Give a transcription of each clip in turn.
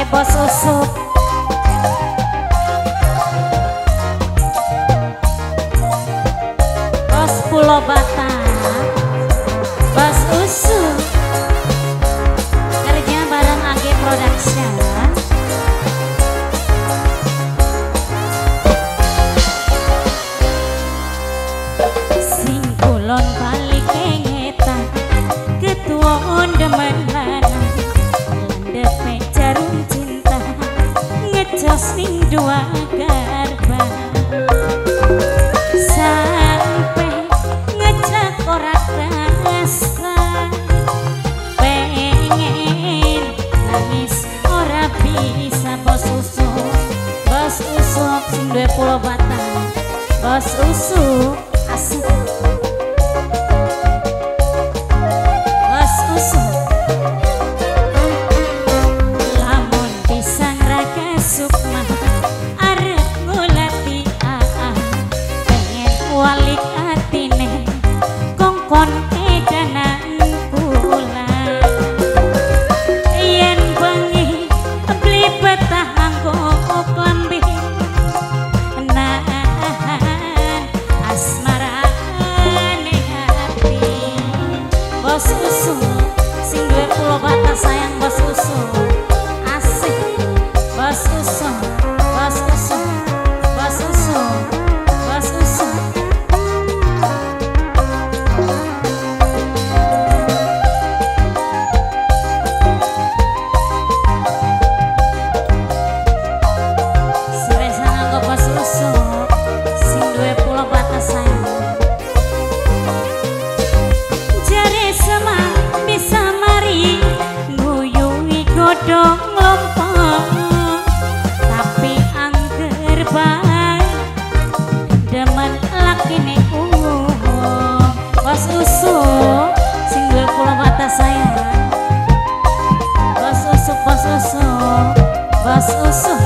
Bos Usup. Bos Pulau Bata, Bos Usup. Kerja bareng AG Production. Sing kulon balik kengetan, ketua ondemen lanang, landep jarum cinta, ngecos ning dua garban. Sampai ngecak ora rasa, pengen nangis ora bisa. Bos Usup sing duwe Pulau Bata, Bos Usup asik. Bos Usup lamun pisang raga sukma arep ngulati pengen walik atine kongkon edanan kula yen bengi beli betah anggo klambi Bos Usup sing duwe Pulau Bata sayang. Bos Usup asik. Bos Usup, Bos Usup, Bos Usup, Bos Usup. Siwes nganggo Bos Usup sing duwe Pulau Bata sayang. Bisa mari nguyui godong lompong, tapi angger bae demen lakine Bos Usup sing duwe Pulau Bata sayang. Bos Usup, Bos Usup, Bos Usup.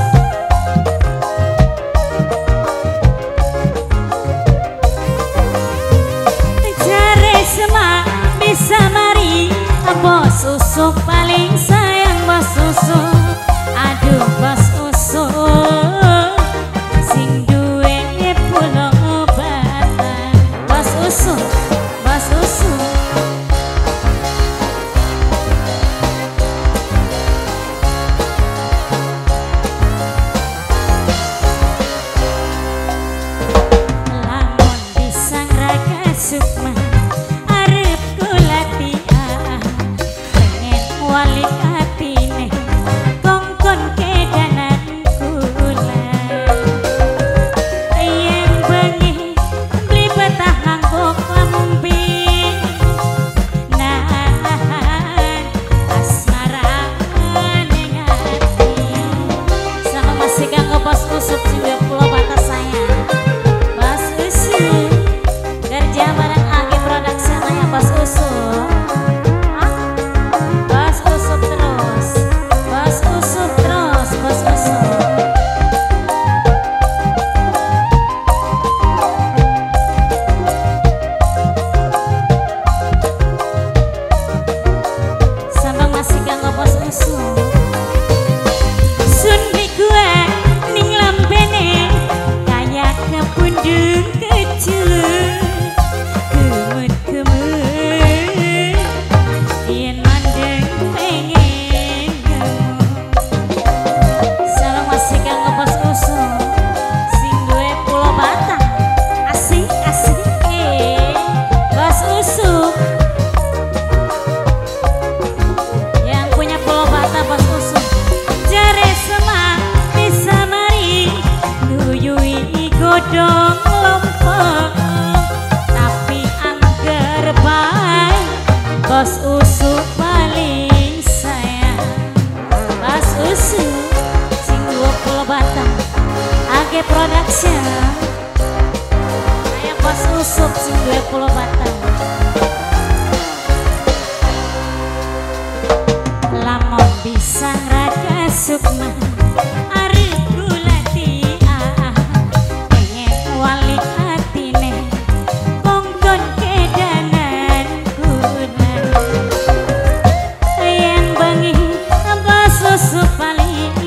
Jare semak bisa mari Bos Usup paling sayang. Bos Usup, aduh Bos Usup sing duwe Pulau Bata. Bos Usup, Bos Usup. Lamun pisang raga sukma arep kulati pengen walik atine kongkon kedanan kula yen bengi beli betah anggo klambi nahan asmara ning ati. Sama masih kanggo Bos Usup sing duwe Pulau Bata sayang. Bos Usup kerja bareng AG Production ya. Bos Usup Bos Usup terus, Bos Usup terus, Bos Usup. Sambang masih kanggo Bos Usup. Sun gue ning lambene kayak kepundung kecil. Yen mandeng pengen kamu. Salam masih kanggo Bos Usup sing duwe Pulau Bata. Asik asik Bos Usup yang punya Pulau Bata. Bos Usup jare semak bisa mari nguyui godong lompong, tapi angger bae Bos Usup paling sayang. Bos Usup sing duwe Pulau Bata AG Production sayang. Bos Usup sing duwe Pulau Bata. Lamun pisang raga sukma arep kulati pengen walik atine kongkon kedanan kula yen bengi Bos Usup paling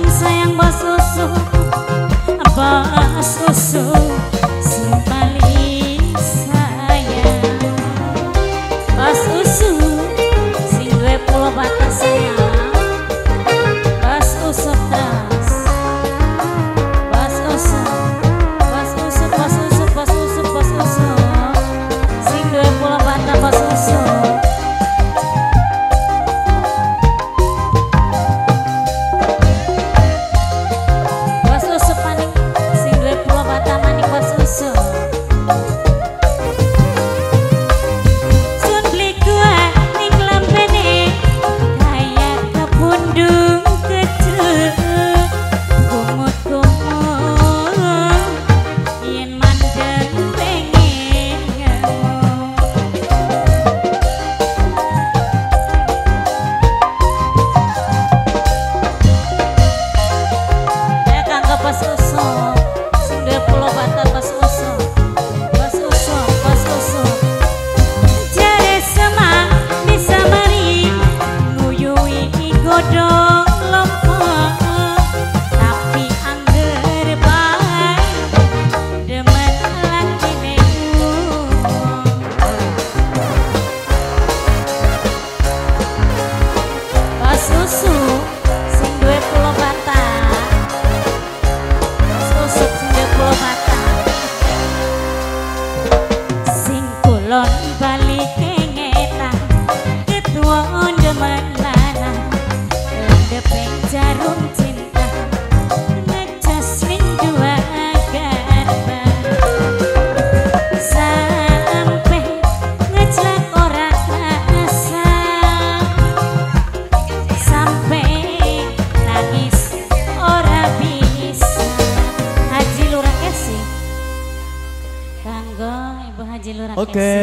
Oke.